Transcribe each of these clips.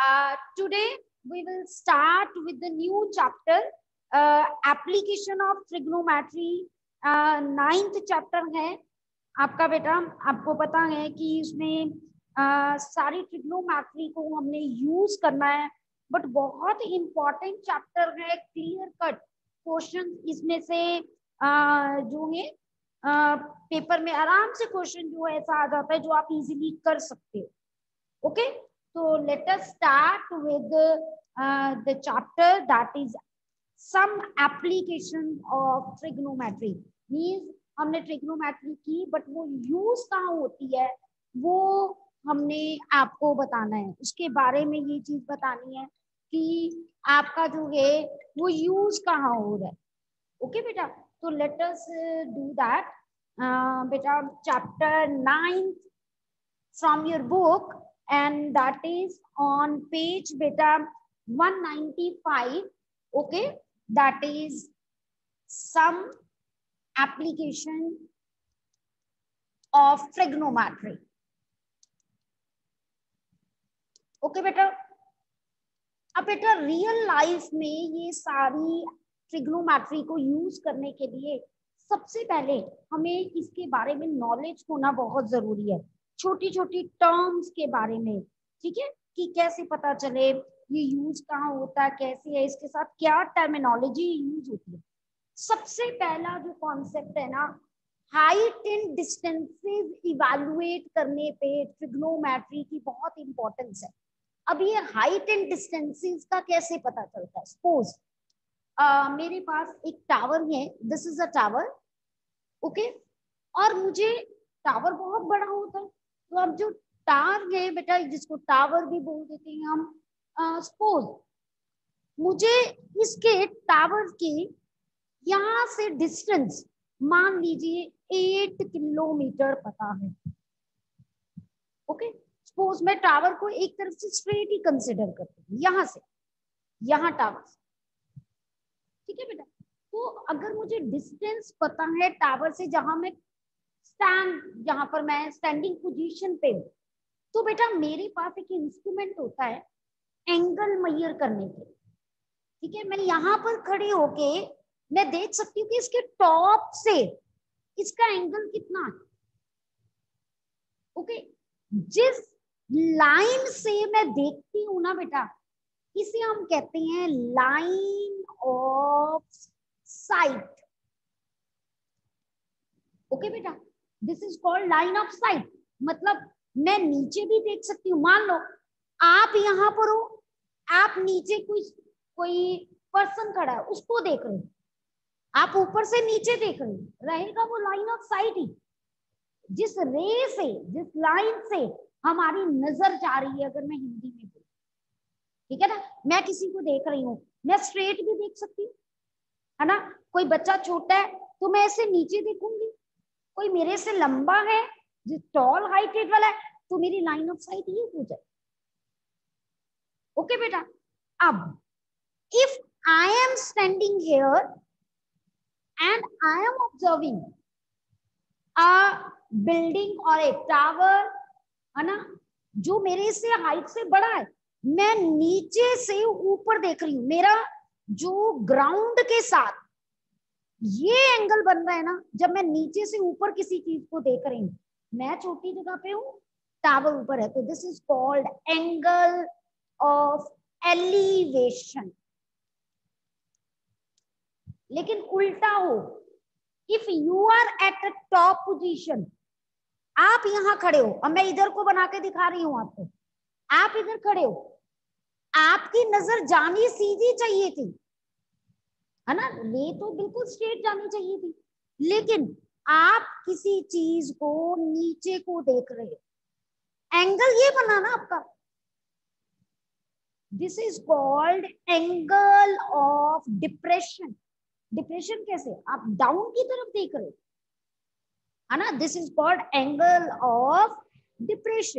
Today we will start with the new chapter, application of trigonometry. Ninth chapter है आपका बेटा. आपको पता है कि इसमें सारी ट्रिग्नोमेट्री को हमने यूज करना है, बट बहुत इंपॉर्टेंट चैप्टर है. क्लियर कट क्वेश्चन इसमें से जो है पेपर में आराम से क्वेश्चन जो है ऐसा आ जाता है जो आप इजीली कर सकते हो. Okay, so let us start with the chapter that is some application of trigonometry. Means हमने ट्रिग्नोमेट्री की, बट वो यूज कहाँ होती है वो हमने आपको बताना है. उसके बारे में ये चीज बतानी है कि आपका जो है वो यूज कहाँ हो रहा है. ओके बेटा, तो लेट अस डू दैट. बेटा chapter 9 from your book, and that is on page beta 195. okay, that is some application of trigonometry. okay बेटा, अब बेटा रियल लाइफ में ये सारी ट्रिग्नोमेट्री को यूज करने के लिए सबसे पहले हमें इसके बारे में नॉलेज होना बहुत जरूरी है. छोटी छोटी टर्म्स के बारे में, ठीक है, कि कैसे पता चले ये यूज कहाँ होता है, कैसे है, इसके साथ क्या टर्मिनोलॉजी यूज होती है. सबसे पहला जो कॉन्सेप्ट है ना, हाइट एंड डिस्टेंसेस इवैल्यूएट करने पे ट्रिग्नोमेट्री की बहुत इंपॉर्टेंस है. अब ये हाइट एंड डिस्टेंसेस का कैसे पता चलता है. सपोज मेरे पास एक टावर है, this is a tower. Okay, और मुझे टावर बहुत बड़ा होता है, तो अब जो टावर है बेटा, जिसको टावर भी बोल देते हैं हम, सपोज मुझे इसके टावर के यहाँ से डिस्टेंस मान लीजिए 8 किलोमीटर पता है. ओके, सपोज मैं टावर को एक तरफ से स्ट्रेट ही कंसिडर करती हूँ, यहाँ से यहाँ टावर, ठीक है बेटा. तो अगर मुझे डिस्टेंस पता है टावर से, जहां मैं जहां पर मैं स्टैंडिंग पोजीशन पे हूं, तो बेटा मेरे पास एक इंस्ट्रूमेंट होता है एंगल मेजर करने के. ठीक है, मैं यहाँ पर खड़े होके मैं देख सकती हूँ कि इसके टॉप से इसका एंगल कितना है. ओके, जिस लाइन से मैं देखती हूँ ना बेटा, इसे हम कहते हैं लाइन ऑफ साइट. ओके बेटा, this is called line of sight. मतलब मैं नीचे भी देख सकती हूँ. मान लो आप यहाँ पर हो, आप नीचे कोई पर्सन खड़ा है, उसको देख रहे हो, आप ऊपर से नीचे देख रहे हो, रहेगा वो लाइन ऑफ साइट ही. जिस रे से, जिस लाइन से हमारी नजर जा रही है, अगर मैं हिंदी में बोलूं, ठीक है ना, मैं किसी को देख रही हूँ, मैं स्ट्रेट भी देख सकती हूँ, है ना. कोई बच्चा छोटा है तो मैं ऐसे नीचे देखूंगी, कोई मेरे से लंबा है, जो टॉल हाइटेड वाला है, तो मेरी लाइन ऑफ साइट ये हो जाए. ओके बेटा, अब if I am standing here and I am observing a building और ए टावर, है ना, जो मेरे से हाइट से बड़ा है, मैं नीचे से ऊपर देख रही हूँ, मेरा जो ग्राउंड के साथ ये एंगल बन रहा है ना, जब मैं नीचे से ऊपर किसी चीज को देख रही हूँ, मैं छोटी जगह पे हूँ, टावर ऊपर है, तो this is called angle of elevation. लेकिन उल्टा हो, if you are at a top position, आप यहां खड़े हो, अब मैं इधर को बना के दिखा रही हूं आपको, आप इधर खड़े हो, आपकी नजर जानी सीधी चाहिए थी, है ना, रे तो बिल्कुल स्ट्रेट जानी चाहिए थी, लेकिन आप किसी चीज को नीचे को देख रहे हो, एंगल ये बना ना आपका. This is called angle of depression. Depression कैसे, आप डाउन की तरफ देख रहे हो, है ना, this is called angle of depression.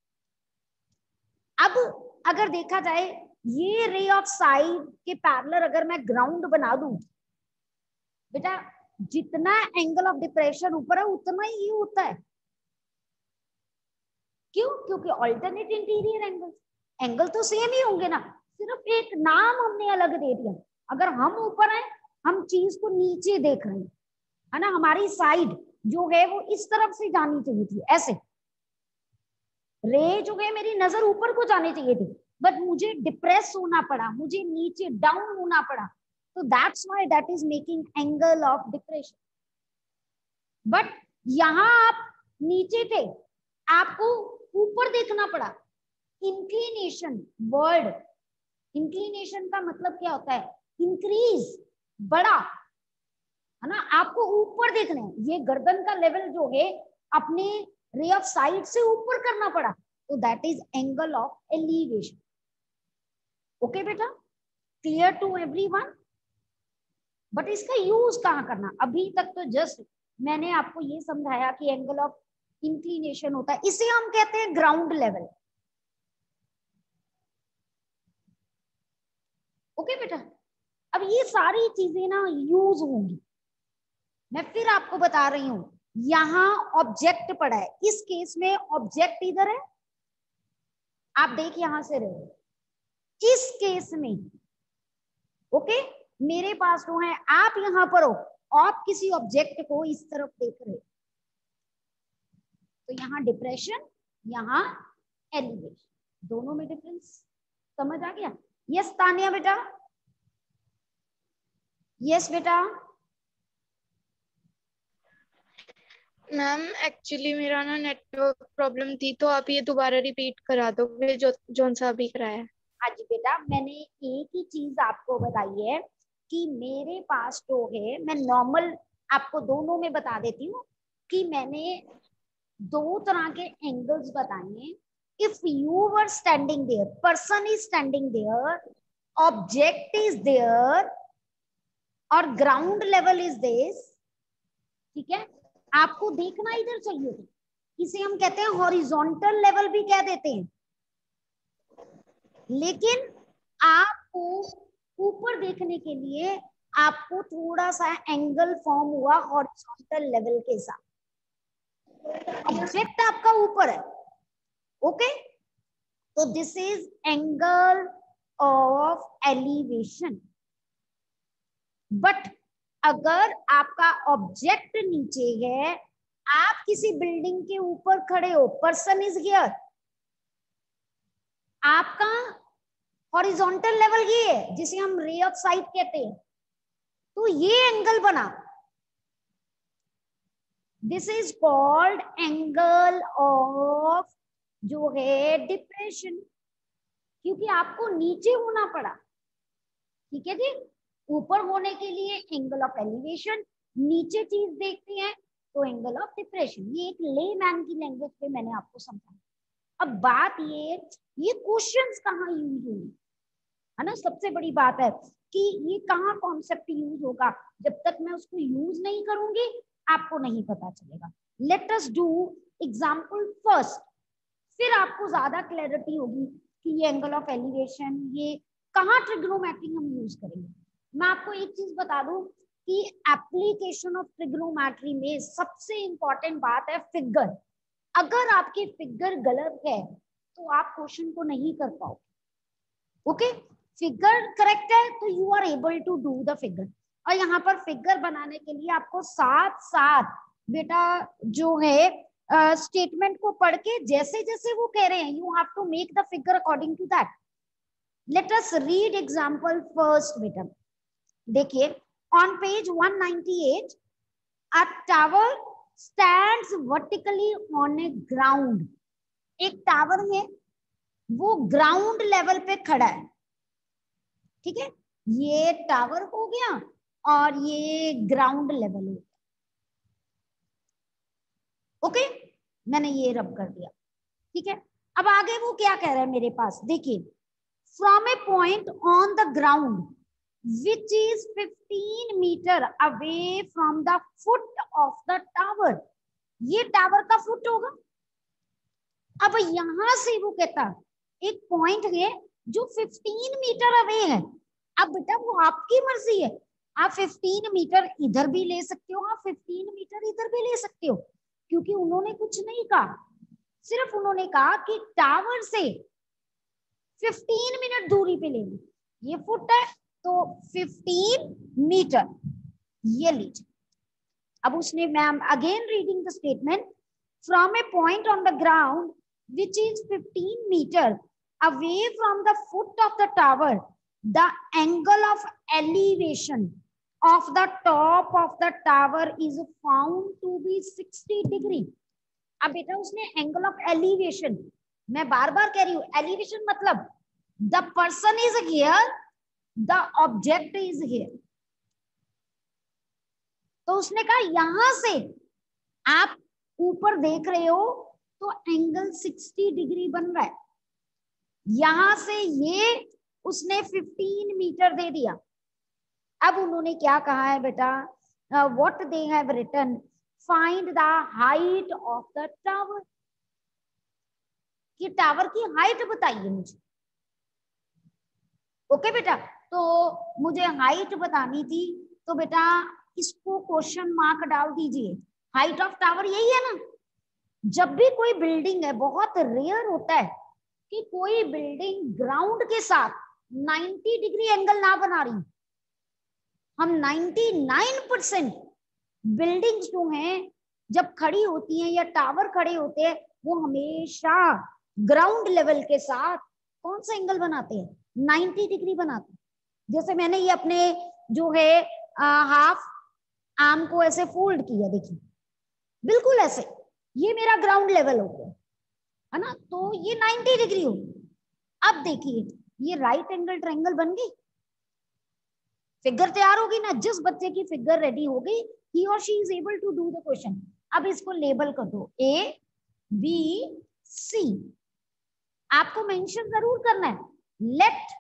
अब अगर देखा जाए, ये रे ऑफ साइड के पैरेलल अगर मैं ग्राउंड बना दूं बेटा, जितना एंगल ऑफ डिप्रेशन ऊपर है उतना ही होता है. क्यों? क्योंकि ऑल्टरनेट इंटीरियर एंगल, एंगल तो सेम ही होंगे ना, सिर्फ एक नाम हमने अलग दे दिया। अगर हम ऊपर हैं, हम चीज को नीचे देख रहे हैं, है ना, हमारी साइड जो है वो इस तरफ से जानी चाहिए थी, ऐसे रे जो है मेरी नजर ऊपर को जानी चाहिए थी, बट मुझे डिप्रेस होना पड़ा, मुझे नीचे डाउन होना पड़ा, तो that's why that is making angle of depression. But यहां आप नीचे थे, आपको ऊपर देखना पड़ा। इंक्लिनेशन वर्ड, इंक्लिनेशन का मतलब क्या होता है, इंक्रीज, बड़ा, है ना, आपको ऊपर देखना है। ये गर्दन का लेवल जो है अपने रे ऑफ साइड से ऊपर करना पड़ा, तो that is angle of elevation. Okay बेटा, क्लियर टू एवरीवन। बट इसका यूज कहाँ करना, अभी तक तो जस्ट मैंने आपको ये समझाया कि एंगल ऑफ इंक्लिनेशन होता है, इसे हम कहते हैं ग्राउंड लेवल। ओके बेटा, अब ये सारी चीजें ना यूज होंगी। मैं फिर आपको बता रही हूं, यहां ऑब्जेक्ट पड़ा है, इस केस में ऑब्जेक्ट इधर है, आप देख यहां से रहे इस केस में। ओके, मेरे पास वो है, आप यहां पर हो, आप किसी ऑब्जेक्ट को इस तरफ देख रहे हो, तो यहाँ डिप्रेशन, यहाँ एलिवेशन, दोनों में डिफरेंस समझ आ गया। यस तानिया बेटा, यस बेटा। मैम एक्चुअली मेरा ना नेटवर्क प्रॉब्लम थी, तो आप ये दोबारा रिपीट करा दो जो जोन सा अभी कराया। हाँ जी बेटा, मैंने एक ही चीज आपको बताई है कि मेरे पास जो है, मैं नॉर्मल आपको दोनों में बता देती हूँ कि मैंने दो तरह के एंगल्स बताए हैं। If you were standing there, person is standing there, object is there और ग्राउंड लेवल इज दिस, ठीक है, आपको देखना इधर चाहिए था, इसे हम कहते हैं हॉरिजॉन्टल लेवल भी कह देते हैं। लेकिन आपको ऊपर देखने के लिए आपको थोड़ा सा एंगल फॉर्म हुआ हॉरिजॉन्टल लेवल के साथ, ऑब्जेक्ट आपका ऊपर है। ओके, तो this is angle of elevation. But अगर आपका ऑब्जेक्ट नीचे है, आप किसी बिल्डिंग के ऊपर खड़े हो, पर्सन इज हियर, आपका हॉरिजॉन्टल लेवल ये है जिसे हम रे ऑफ साइट कहते हैं, तो ये एंगल बना, this is called angle of जो है डिप्रेशन, क्योंकि आपको नीचे होना पड़ा। ठीक है जी, ऊपर होने के लिए एंगल ऑफ एलिवेशन, नीचे चीज देखते हैं तो एंगल ऑफ डिप्रेशन। ये एक लेमैन की लैंग्वेज पे मैंने आपको समझाया। अब बात ये क्वेश्चंस कहाँ यूज होंगे, है ना, सबसे बड़ी बात है कि ये कहाँ कॉन्सेप्ट यूज होगा, जब तक मैं उसको यूज नहीं करूंगी आपको नहीं पता चलेगा। Let us do example first, फिर आपको ज्यादा क्लैरिटी होगी कि ये एंगल ऑफ एलिवेशन ये कहाँ ट्रिग्नोमेट्री हम यूज करेंगे। मैं आपको एक चीज बता दूं कि एप्लीकेशन ऑफ ट्रिग्नोमेट्री में सबसे इंपॉर्टेंट बात है फिगर। अगर आपकी फिगर गलत है तो आप क्वेश्चन को नहीं कर पाओगे। ओके, फिगर करेक्ट है तो you are able to do the figure. और यहाँ पर फिगर बनाने के लिए आपको साथ साथ बेटा जो है स्टेटमेंट को पढ़ के जैसे जैसे वो कह रहे हैं you have to make the figure according to that. Let us read example first बेटा, देखिए on page 198 a tower stands vertically on a ground. एक टावर है वो ग्राउंड लेवल पे खड़ा है, ठीक है, ये टावर हो गया और ये ग्राउंड लेवल हो गया। ओके, मैंने ये रब कर दिया, ठीक है। अब आगे वो क्या कह रहा है मेरे पास, देखिए from a point on the ground which is 15 metre away from the foot of the tower, ये टावर का फुट होगा। अब यहां से वो कहता एक पॉइंट है जो 15 मीटर अवे है। अब बेटा वो आपकी मर्जी है, आप 15 मीटर इधर भी ले सकते हो, आप 15 मीटर इधर भी ले सकते हो, क्योंकि उन्होंने कुछ नहीं कहा, सिर्फ उन्होंने कहा कि टावर से 15 मिनट दूरी पे ले ली, ये फुट है तो 15 मीटर ये लीजिए। अब उसने, ma'am again reading the statement, from a point on the ground which is 15 metre away from the foot of the tower, the angle of elevation of the top of the tower is found to be 60 degree। अब बेटा उसने angle of elevation, मैं बार बार कह रही हूं elevation मतलब the person is here, the object is here. तो उसने कहा यहां से आप ऊपर देख रहे हो तो एंगल 60 डिग्री बन रहा है, यहां से ये उसने 15 मीटर दे दिया। अब उन्होंने क्या कहा है बेटा, what they have written, find the height of the tower, कि टावर की हाइट बताइए मुझे। ओके बेटा, तो मुझे हाइट बतानी थी, तो बेटा इसको क्वेश्चन मार्क डाल दीजिए। हाइट ऑफ टावर यही है ना, जब भी कोई बिल्डिंग है, बहुत रेयर होता है कि कोई बिल्डिंग ग्राउंड के साथ 90 डिग्री एंगल ना बना रही। हम 99% बिल्डिंग्स जो हैं जब खड़ी होती हैं या टावर खड़े होते हैं, वो हमेशा ग्राउंड लेवल के साथ कौन सा एंगल बनाते हैं, 90 डिग्री बनाते हैं। जैसे मैंने ये अपने जो है हाफ आर्म को ऐसे फोल्ड किया, देखिए बिल्कुल ऐसे, ये मेरा ग्राउंड लेवल हो गया है ना, तो ये 90 डिग्री हो। अब देखिए ये राइट एंगल ट्रायंगल बन गई, फिगर तैयार होगी ना। जिस बच्चे की फिगर रेडी हो गई, ही और she is able to do the question. अब इसको लेबल कर दो ए बी सी, आपको मेंशन जरूर करना है, let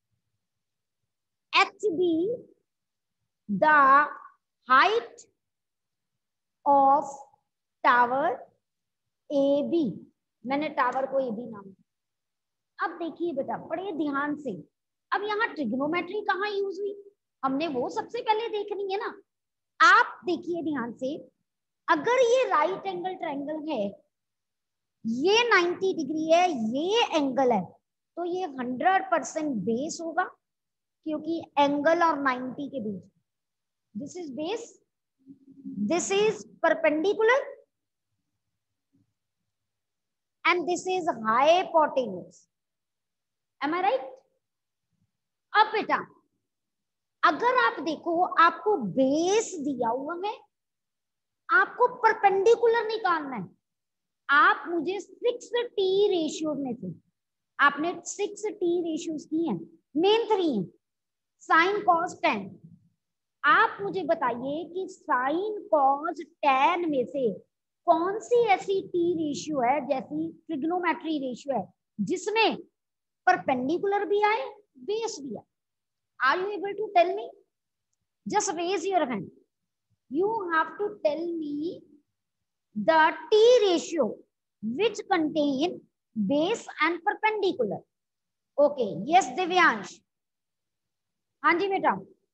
H be the height of tower A B, मैंने टावर को ए बी नाम दिया। अब देखिए बेटा बड़े ध्यान से, अब यहाँ ट्रिग्नोमेट्री कहाँ यूज हुई, हमने वो सबसे पहले देखनी है ना। आप देखिए ध्यान से, अगर ये राइट एंगल ट्रायंगल है, ये 90 डिग्री है, ये एंगल है, तो ये 100% बेस होगा, क्योंकि एंगल और 90 के बीच, this is base, this is perpendicular and this is hypotenuse, am I right? अब बेटा अगर आप देखो, आपको बेस दिया हुआ है, आपको परपेंडिकुलर निकालना है। आप मुझे 6T रेशियोज में से, आपने 6T रेशियोज की हैं, मेन 3 है, साइन कॉस टेन। आप मुझे बताइए कि साइन कॉस टेन में से कौन सी ऐसी टी रेशियो है, जैसी ट्रिग्नोमेट्री रेशियो है, जिसमें परपेंडिकुलर भी आए बेस भी आए। Are you able to tell me? Just raise your hand, you have to tell me the T ratio which contain base and perpendicular. Okay, yes Divyansh. हाँ जी बेटा।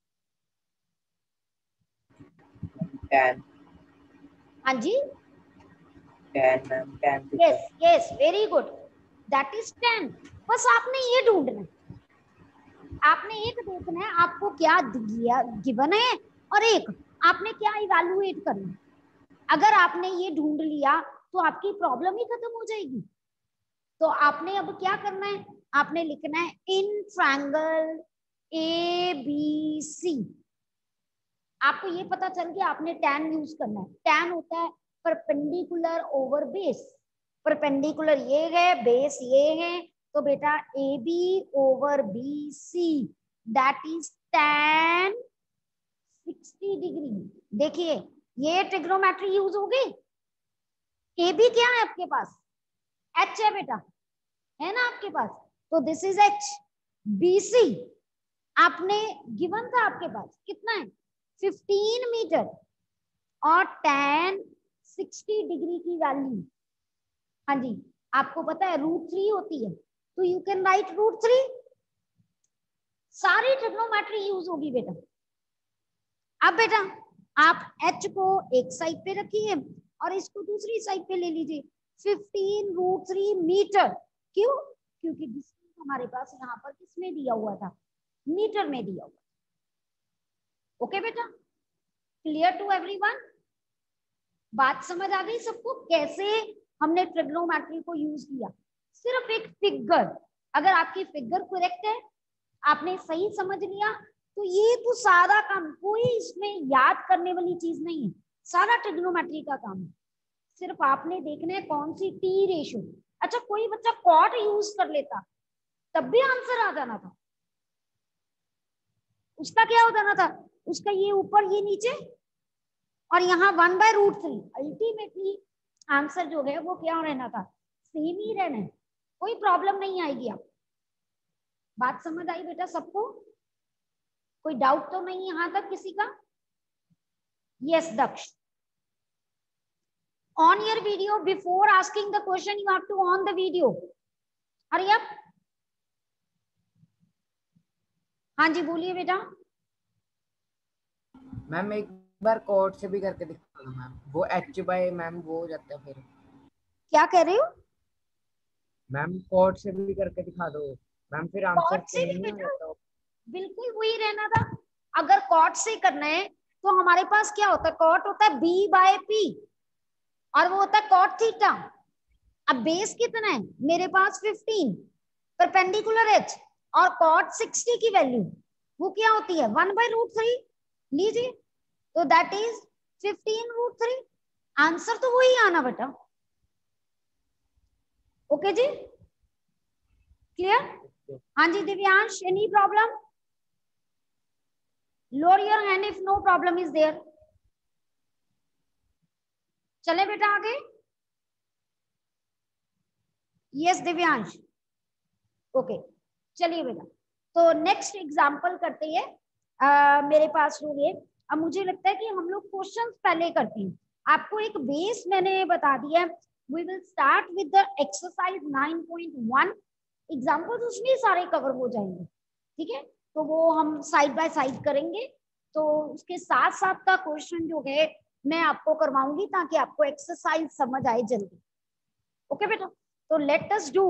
10। हाँ जी 10 ma'am, 10 to yes yes, very good, that is 10। बस आपने ये ढूंढना है, आपने एक देखना है आपको क्या गिवन है, और एक आपने क्या इवैल्यूएट करना है। अगर आपने ये ढूंढ लिया तो आपकी प्रॉब्लम ही खत्म हो जाएगी। तो आपने अब क्या करना है, आपने लिखना है इन ट्रायंगल ए बी सी। आपको ये पता चल गया, आपने tan यूज करना है। tan होता है परपेंडिकुलर ओवर बेस, परपेंडिकुलर ये है, बेस ये है, तो बेटा A B over B C that is tan 60 degree. देखिए ये ट्रिग्नोमेट्री यूज हो गई। ए बी क्या है आपके पास, एच है बेटा, है ना आपके पास, तो this is H. B C आपने गिवन था आपके पास, कितना है 15 मीटर, और tan 60 डिग्री की वैल्यू, हाँ जी आपको पता है √3 होती है, तो यू कैन राइट √3। सारी ट्रिग्नोमेट्री यूज होगी बेटा। अब बेटा आप h को एक साइड पे रखिए और इसको दूसरी साइड पे ले लीजिए, 15 √3 मीटर। क्यों? क्योंकि डिस्टेंस हमारे पास यहाँ पर किसमें दिया हुआ था, मीटर में दिया हुआ। ओके बेटा, क्लियर टू एवरीवन? बात समझ आ गई सबको कैसे हमने ट्रिग्नोमेट्री को यूज किया? सिर्फ एक फिगर, अगर आपकी फिगर करेक्ट है, आपने सही समझ लिया, तो ये तो सारा काम, कोई इसमें याद करने वाली चीज नहीं है, सारा ट्रिग्नोमेट्री का काम है। सिर्फ आपने देखना है कौन सी टी रेशो। अच्छा, कोई बच्चा कॉट यूज कर लेता तब भी आंसर आ जाना था। उसका क्या हो जाना था, उसका ये ऊपर ये नीचे और यहाँ 1/√3, अल्टीमेटली आंसर जो है वो क्या रहना था, सेम ही रहना है, कोई प्रॉब्लम नहीं आएगी। आप बात समझ आई बेटा सबको? कोई डाउट तो नहीं यहां तक किसी का? Yes Daksh, on your video, before asking the question you have to on the video, hurry up। हाँ जी बोलिए बेटा। मैम एक बार कोड से भी करके दिखा दो मैम, वो h/, मैम वो हो जाता है फिर। क्या कह रहे हो? मैम कोड से भी करके दिखा दो मैम, फिर आंसर कॉट से भी नहीं बेटा आता। बिल्कुल वही रहना था। अगर कॉट से करना है तो हमारे पास क्या होता है, कॉट होता है b/p और वो होता है कॉट थीटा। अब बेस कितना है मेरे पास 15, परपेंडिकुलर h और कॉट 60 की वैल्यू वो क्या होती है 1/√3 लीजिए, तो दैट इज 15√3। आंसर तो वही आना बेटा। ओके जी, क्लियर? हाँ जी Divyansh, any problem? Lower your hand if no problem is there. चले बेटा आगे। यस दिव्यांश, ओके चलिए बेटा, तो नेक्स्ट एग्जांपल करते हैं। मेरे पास जो है, अब मुझे लगता है कि हम लोग क्वेश्चंस पहले करते हैं। आपको एक बेस मैंने बता दिया। We will start with the exercise 9.1। Examples उसमें सारे कवर हो जाएंगे, ठीक है? तो वो हम साइड बाय साइड करेंगे, तो उसके साथ साथ का क्वेश्चन जो है मैं आपको करवाऊंगी ताकि आपको एक्सरसाइज समझ आए जल्दी। ओके बेटा, तो लेट अस डू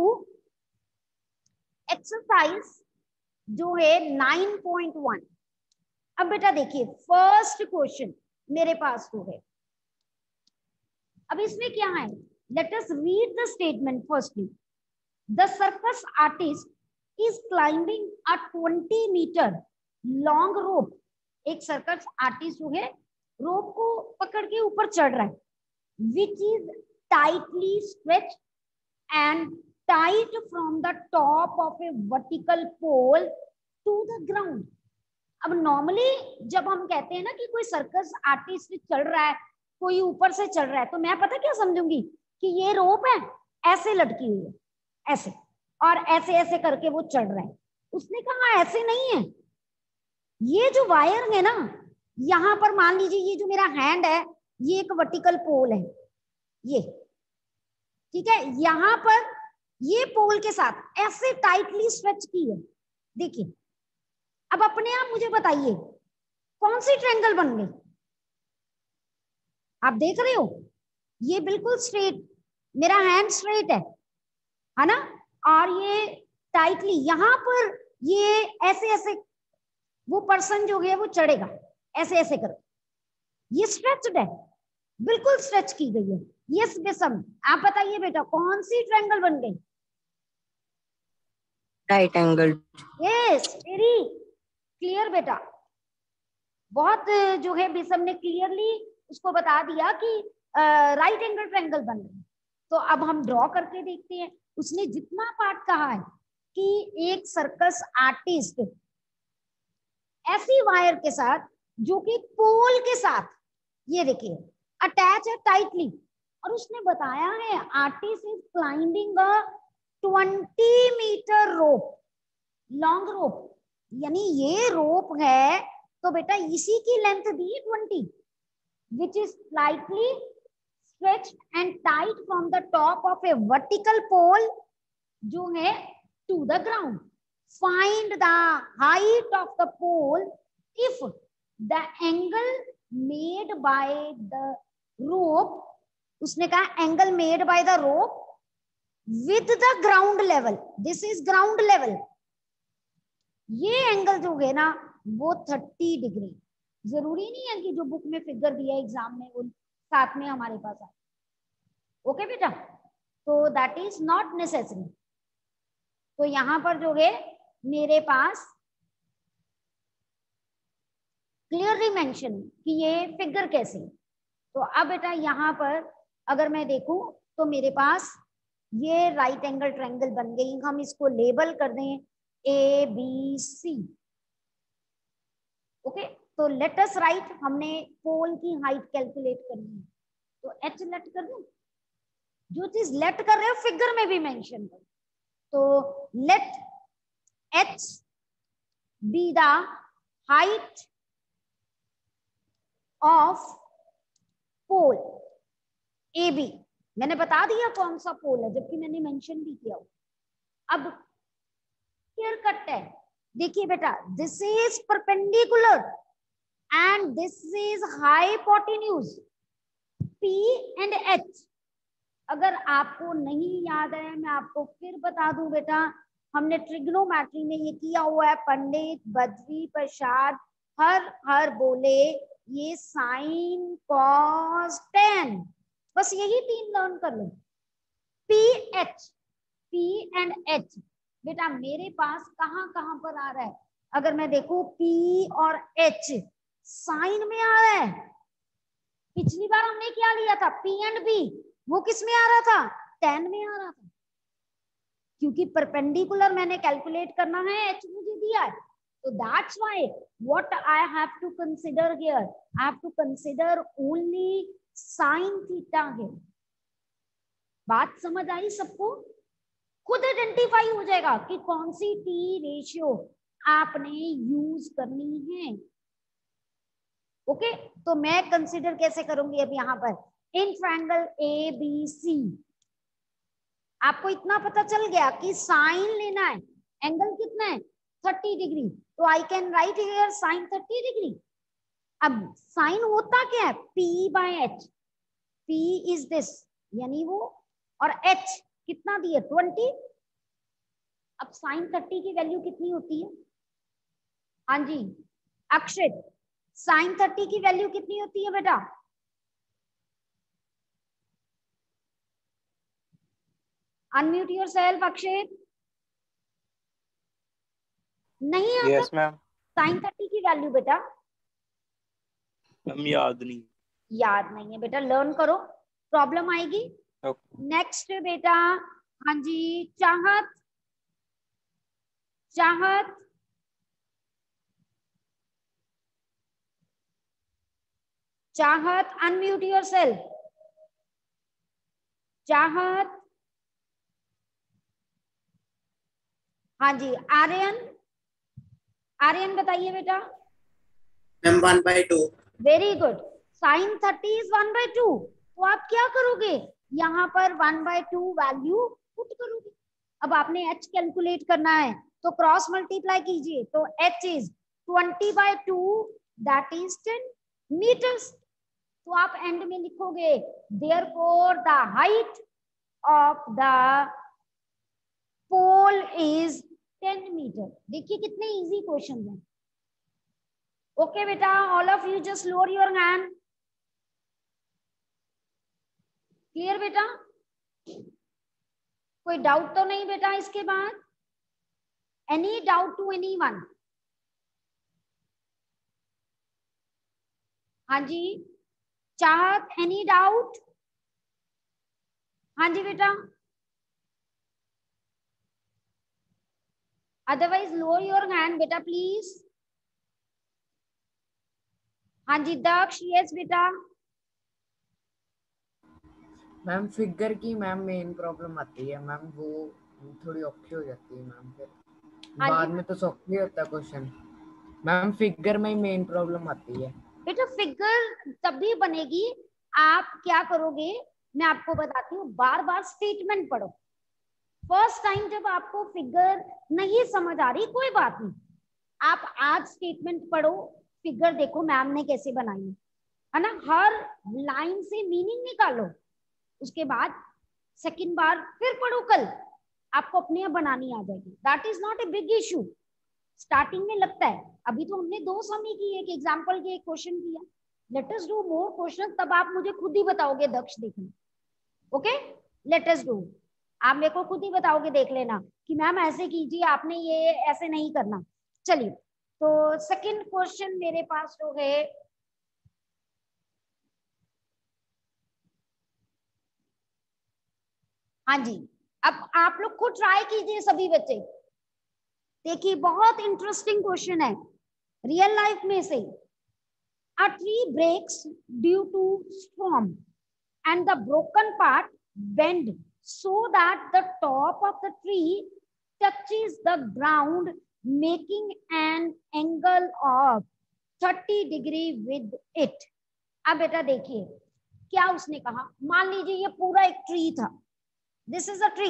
एक्सरसाइज जो है 9.1। अब बेटा देखिए फर्स्ट क्वेश्चन मेरे पास जो है, अब इसमें क्या है, let us read the statement firstly. The circus artist is climbing a 20 metre long rope. एक सर्कस आर्टिस्ट जो है रोप को पकड़ के ऊपर चढ़ रहा है, which is tightly stretch and tied from the top of a vertical pole to the ground। अब नॉर्मली जब हम कहते हैं ना कि कोई सर्कस आर्टिस्ट चल रहा है, कोई ऊपर से चढ़ रहा है, तो मैं पता क्या समझूंगी कि ये रोप है ऐसे लटकी हुई है, ऐसे, और ऐसे ऐसे करके वो चढ़ रहा है। उसने कहा ऐसे नहीं है, ये जो वायर है ना, यहाँ पर मान लीजिए ये जो मेरा हैंड है ये एक वर्टिकल पोल है, ये ठीक है, यहां पर ये पोल के साथ ऐसे टाइटली स्ट्रेच की है। देखिए अब अपने आप मुझे बताइए कौन सी ट्रायंगल बन गई? आप देख रहे हो ये बिल्कुल स्ट्रेट, मेरा हैंड स्ट्रेट है ना, और ये टाइटली यहां पर ये ऐसे ऐसे वो पर्सन जो है वो चढ़ेगा ऐसे ऐसे कर, ये स्ट्रेच्ड है, बिल्कुल स्ट्रेच की गई है। यस बेसम, आप बताइए बेटा कौन सी ट्रायंगल बन गई? Right angle. Yes very clear बेटा, बहुत जो है बेसम ने क्लियरली उसको बता दिया कि राइट एंगल ट्रायंगल बन रही। तो अब हम ड्रॉ करके देखते हैं। उसने जितना पार्ट कहा है कि एक सर्कस आर्टिस्ट ऐसी वायर के साथ जो कि पोल के साथ, ये देखिए अटैच है टाइटली, और उसने बताया है artist is climbing a 20 metre rope, long rope, यानी ये रोप है तो बेटा इसी की लेंथ दी है 20, which is slightly stretched and tight from the top of a vertical pole जो है to the ground. Find the height of the pole if the angle made by the rope, उसने कहा angle made by the rope with the ground level, this is ground level. ये angle जो है ना वो 30 degree. जरूरी नहीं है कि जो बुक में फिगर दिया एग्जाम में वो साथ में हमारे पास आए। ओके बेटा, तो दैट इज नॉट नेसेसरी। तो यहाँ पर जो है मेरे पास क्लियरली मेंशन कि ये फिगर कैसे। तो अब बेटा यहाँ पर अगर मैं देखूं तो मेरे पास ये राइट एंगल ट्रायंगल बन गई। हम इसको लेबल कर दें ABC। ओके, तो लेट अस राइट, हमने पोल की हाइट कैलकुलेट करनी है तो H लेट कर दें। जो चीज लेट कर रहे हो फिगर में भी मेंशन करो। तो let H be the height of pole AB। मैंने बता दिया कौन सा पोल है, जबकि मैंने मेंशन भी किया। अब क्लियर कट है। देखिए बेटा, this is perpendicular and this is hypotenuse P and H। अगर आपको नहीं याद है मैं आपको फिर बता दूं बेटा, हमने ट्रिग्नोमेट्री में ये किया हुआ है। पंडित बद्री प्रसाद हर बोले ये साइन कॉस टेन, बस यही 3 लर्न कर लो। P एंड H बेटा मेरे पास कहां कहां पर आ रहा है। अगर मैं देखूं P और H साइन में आ रहा है। पिछली बार हमने क्या लिया था P एंड B, वो किस में आ रहा था, tan में आ रहा था। क्योंकि परपेंडिकुलर मैंने कैलकुलेट करना है, H मुझे दिया है। So that's why what I have to consider here, I have to consider only sin theta here। बात समझ आई सबको? खुद आइडेंटिफाई हो जाएगा कि कौन सी T रेशियो आपने यूज करनी है। ओके, तो मैं कंसिडर कैसे करूंगी अब यहाँ पर इन ट्रायंगल ABC। आपको इतना पता चल गया कि साइन लेना है, एंगल कितना है 30 डिग्री, तो I can write here sine 30 degree. अब साइन होता क्या है P by H, P is दिस यानी वो, और H कितना दिया 20। अब साइन 30 की वैल्यू कितनी होती है? हाँ जी अक्षित, साइन 30 की वैल्यू कितनी होती है बेटा? Unmute yourself Akshit. नहीं आता? Yes ma'am. साइन 30 की वैल्यू बेटा मैम याद नहीं। याद नहीं है बेटा, लर्न करो, प्रॉब्लम आएगी। नेक्स्ट बेटा, हाँ जी चाहत, चाहत चाहत अनम्यूट योरसेल्फ। चाहत, हाँ जी आर्यन, आर्यन बताइए बेटा। Ma'am 1/2। Very good, sine 30 is 1/2। तो आप क्या करोगे, यहाँ पर 1/2 वैल्यू पुट करोगे। अब आपने H कैलकुलेट करना है तो क्रॉस मल्टीप्लाई कीजिए, तो H इज 20/2 दैट इज 10 मीटर्स। तो आप एंड में लिखोगे therefore the height of the pole is 10 metre. देखिए कितने इजी क्वेश्चन हैं। ओके बेटा, all of you just lower your hand. Clear बेटा? कोई डाउट तो नहीं बेटा इसके बाद? Any doubt to anyone? हाँ जी चाहत, एनी डाउट? हाँ जी बेटा, अदरवाइज लोअर योर हैंड बेटा प्लीज। हाँ जी दक्ष, यस बेटा। मैम फिगर की मैम मेन प्रॉब्लम आती है मैम, वो थोड़ी औखी हो जाती है मैम, फिर बाद में तो सौखी होता है क्वेश्चन। मैम फिगर में ही मेन प्रॉब्लम आती है बेटा। फिगर तभी बनेगी, आप क्या करोगे मैं आपको बताती हूँ, बार बार स्टेटमेंट पढ़ो। फर्स्ट टाइम जब आपको फिगर नहीं समझ आ रही कोई बात नहीं, आप आज स्टेटमेंट पढ़ो, फिगर देखो मैम ने कैसे बनाई है ना, हर लाइन से मीनिंग निकालो। उसके बाद सेकंड बार फिर पढ़ो कल, आपको अपने आप बनानी आ जाएगी। That is not a big issue. Starting में लगता है, अभी तो हमने 2 समी की, एक एग्जाम्पल की, एक क्वेश्चन किया। Let us do more question, तब आप मुझे खुद ही बताओगे दक्ष, देखना। ओके, लेट अस डू, आप मेरे को खुद ही बताओगे, देख लेना कि मैम ऐसे कीजिए, आपने ये ऐसे नहीं करना। चलिए, तो सेकंड क्वेश्चन मेरे पास जो है, हाँ जी, अब आप लोग खुद ट्राई कीजिए सभी बच्चे। देखिए, बहुत इंटरेस्टिंग क्वेश्चन है, रियल लाइफ में से। A tree breaks due to storm and the broken part bend so that the top of the tree touches the ground, making an angle of 30 degree with it। अब बेटा देखिए क्या उसने कहा। मान लीजिए ये पूरा एक ट्री था, this is a tree,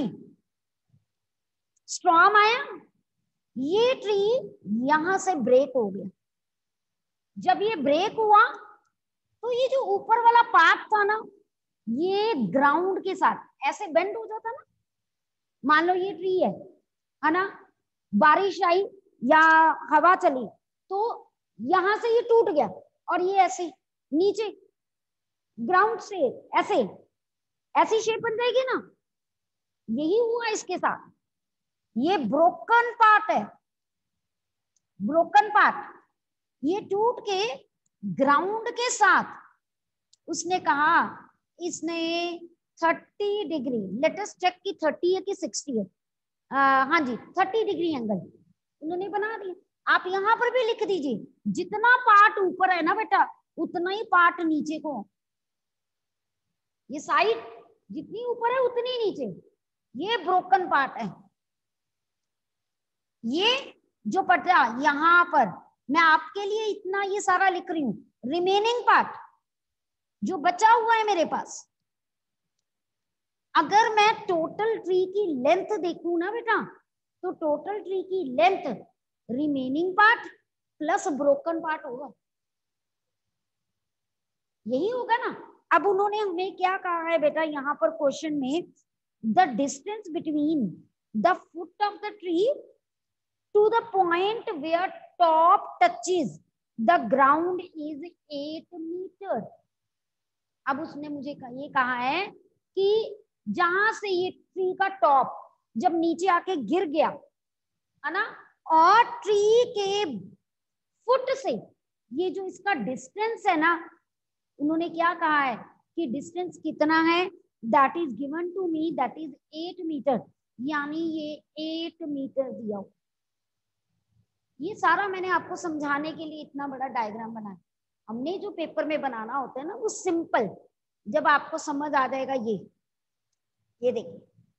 storm आया, ये ट्री यहां से ब्रेक हो गया। जब ये ब्रेक हुआ तो ये जो ऊपर वाला पार्ट था ना, ये ग्राउंड के साथ ऐसे बेंड हो जाता ना। मान लो ये ट्री है ना, बारिश आई या हवा चली तो यहां से ये टूट गया और ये ऐसे नीचे ग्राउंड से ऐसे ऐसी शेप बन जाएगी ना। यही हुआ इसके साथ, ये ब्रोकन पार्ट है, ब्रोकन पार्ट, ये टूट के ग्राउंड के साथ उसने कहा इसने 30 डिग्री, लेट अस चेक कि 30 है कि 60 है, हाँ जी 30 डिग्री एंगल उन्होंने बना दिया। आप यहाँ पर भी लिख दीजिए, जितना पार्ट ऊपर है ना बेटा उतना ही पार्ट नीचे को, ये साइड जितनी ऊपर है उतनी नीचे, ये ब्रोकन पार्ट है। ये जो पटा यहाँ पर मैं आपके लिए इतना ये सारा लिख रही हूँ, रिमेनिंग पार्ट जो बचा हुआ है मेरे पास, अगर मैं टोटल ट्री की लेंथ देखूं ना बेटा, तो टोटल ट्री की length remaining part plus broken part होगा, यही होगा ना। अब उन्होंने हमें क्या कहा है बेटा यहाँ पर क्वेश्चन में, the distance between the foot of the tree to the point where top touches the ground is 8 metre. अब उसने मुझे ये कहा है कि जहां से ये ट्री का टॉप जब नीचे आके गिर गया है ना, और ट्री के फुट से ये जो इसका डिस्टेंस है ना, उन्होंने क्या कहा है कि डिस्टेंस कितना है, that is given to me, that is 8 metre, यानी ये 8 मीटर दिया हो। ये सारा मैंने आपको समझाने के लिए इतना बड़ा डायग्राम बनाया। हमने जो पेपर में बनाना होता है ना वो सिंपल, जब आपको समझ आ जाएगा ये देखिए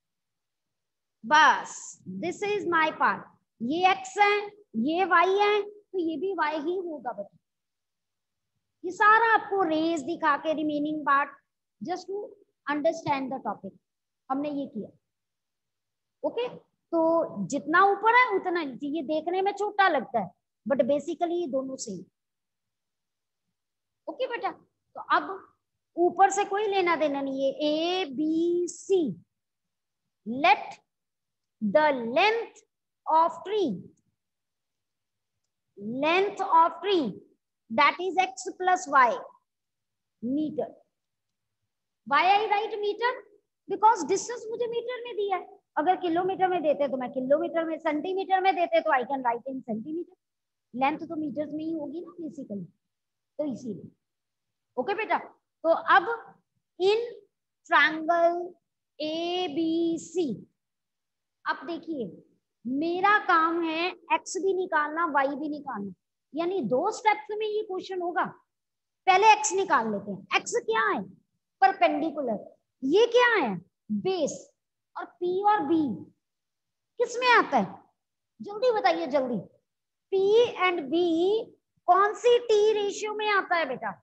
बस, दिस इज माय पार्ट, ये x है ये y है तो ये भी y ही होगा बेटा। ये सारा आपको रेज दिखा के remaining part, just to understand the topic, हमने ये किया। ओके, तो जितना ऊपर है उतना नीचे, ये देखने में छोटा लगता है बट बेसिकली ये दोनों सेम। ओके बेटा, तो अब ऊपर से कोई लेना देना नहीं है, A B C, let the length of tree, length of tree that is x plus y metre. Why I write metre because distance मुझे मीटर में दिया है, अगर किलोमीटर में देते तो मैं किलोमीटर में, सेंटीमीटर में देते तो I can write in centimetre, लेंथ तो मीटर्स में ही होगी ना बेसिकली, तो इसीलिए। ओके बेटा, तो अब इन ट्रायंगल ABC, अब देखिए मेरा काम है x भी निकालना y भी निकालना, यानी 2 स्टेप्स में ये क्वेश्चन होगा। पहले x निकाल लेते हैं। x क्या है, परपेंडिकुलर, ये क्या है, बेस, और p और b किस में आता है, जल्दी बताइए जल्दी, p एंड b कौन सी t रेशियो में आता है बेटा?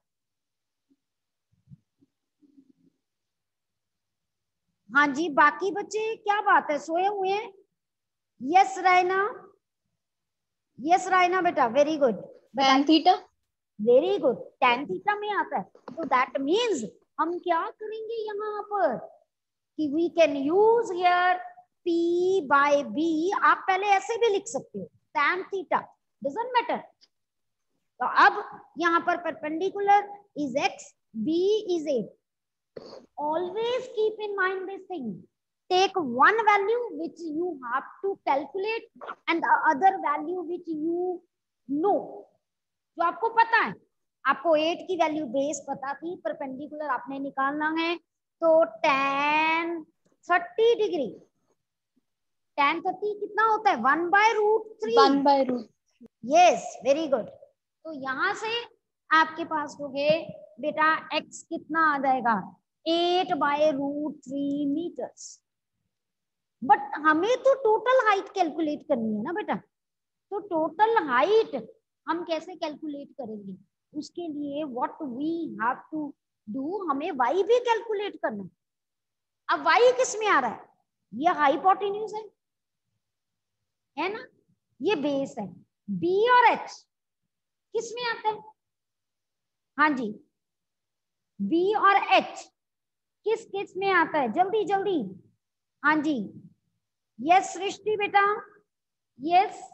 हाँ जी, बाकी बच्चे क्या बात है, सोए हुए हैं? यस रायना, यस रायना बेटा, very good. tan theta, very good, tan theta में आता है। तो दैट मीन्स हम क्या करेंगे यहाँ पर, कि we can use here P by B, आप पहले ऐसे भी लिख सकते हो tan थीटा, डजंट मैटर। तो अब यहाँ पर perpendicular is x, B is 8. Always keep in mind this thing. Take one value which you have to calculate and the other value which you know. जो आपको पता है, आपको 8 की वैल्यू बेस पता थी, परपेंडिकुलर आपने निकालना है, तो tan 30 डिग्री, tan 30 कितना होता है 1/√3। 1/√। Yes, very good. तो यहां से आपके पास हो गए बेटा x कितना आ जाएगा 8/√3 मीटर्स। बट हमें तो टोटल हाइट कैलकुलेट करनी है ना बेटा, तो टोटल हाइट हम कैसे कैलकुलेट करेंगे, उसके लिए what we have to do, हमें y भी कैलकुलेट करना। अब y किस में आ रहा है, ये हाइपोटेन्यूज है ना, ये बेस है। b और h किस में आता है, हाँ जी b और h किस किस में आता है, जल्दी जल्दी, हाँ जी, यस सृष्टि बेटा, yes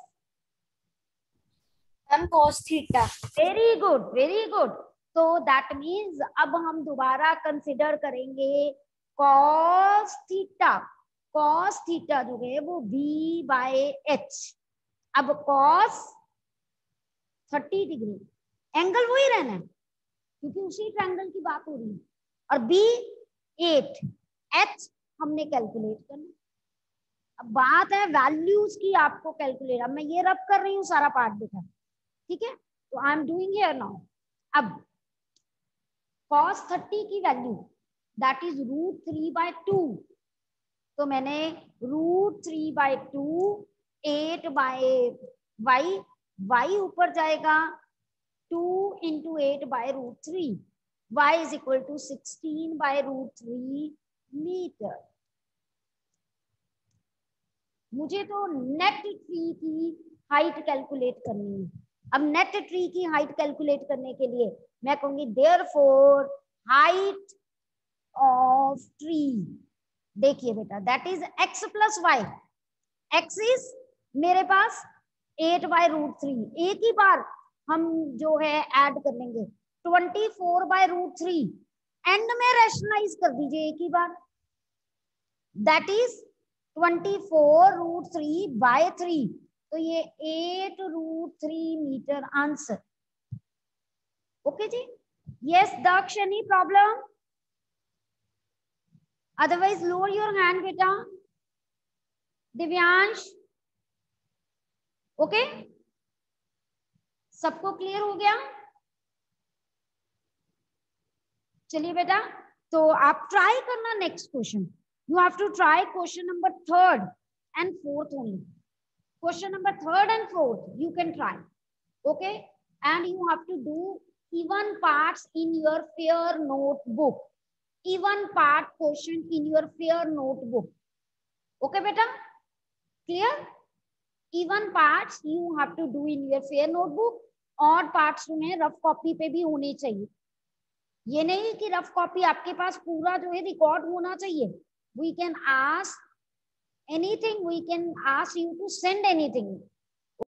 ma'am cos theta. Very good very good. तो दैट मीन्स अब हम दोबारा कंसिडर करेंगे cos थीटा। cos थीटा जो है वो V/H। अब cos 30 डिग्री, एंगल वही रहना है क्योंकि उसी ट्रायंगल की बात हो रही है, और B 8, H हमने कैलकुलेट करना। अब बात है वैल्यूज की, आपको कैलकुलेट, अब मैं ये रब कर रही हूँ सारा पार्ट बेटा, ठीक है, तो I am doing here now. अब cos 30 की वैल्यू दैट इज √3/2, तो मैंने √3/2 8/y, y ऊपर जाएगा 2 × 8/√3, y is equal to 16/√3 metre. मुझे तो नेट ट्री की हाइट कैलकुलेट करनी है। अब नेट ट्री की हाइट कैलकुलेट करने के लिए मैं कहूंगी देयरफॉर हाइट ऑफ ट्री, देखिए बेटा that is x + y, x is मेरे पास 8/√3, एक ही बार हम जो है ऐड कर लेंगे 24/√3, एंड में रैशनलाइज कर दीजिए एक ही बार, दैट इज 24√3/3, तो ये 8√3 मीटर आंसर। ओके जी, yes Daksh, any problem, otherwise lower your hand बेटा। दिव्यांश, ओके, सबको क्लियर हो गया? चलिए बेटा, तो आप ट्राई करना next question, you have to try question number 3rd and 4th only. Question number 3rd and 4th you can try, okay, and you have to do even parts in your fair notebook, even part question in your fair notebook, okay beta, clear? Even parts you have to do in your fair notebook, और parts तुम्हें rough copy पे भी होने चाहिए। ये नहीं कि rough copy आपके पास पूरा जो है रिकॉर्ड होना चाहिए। We can ask anything, we can ask you to send anything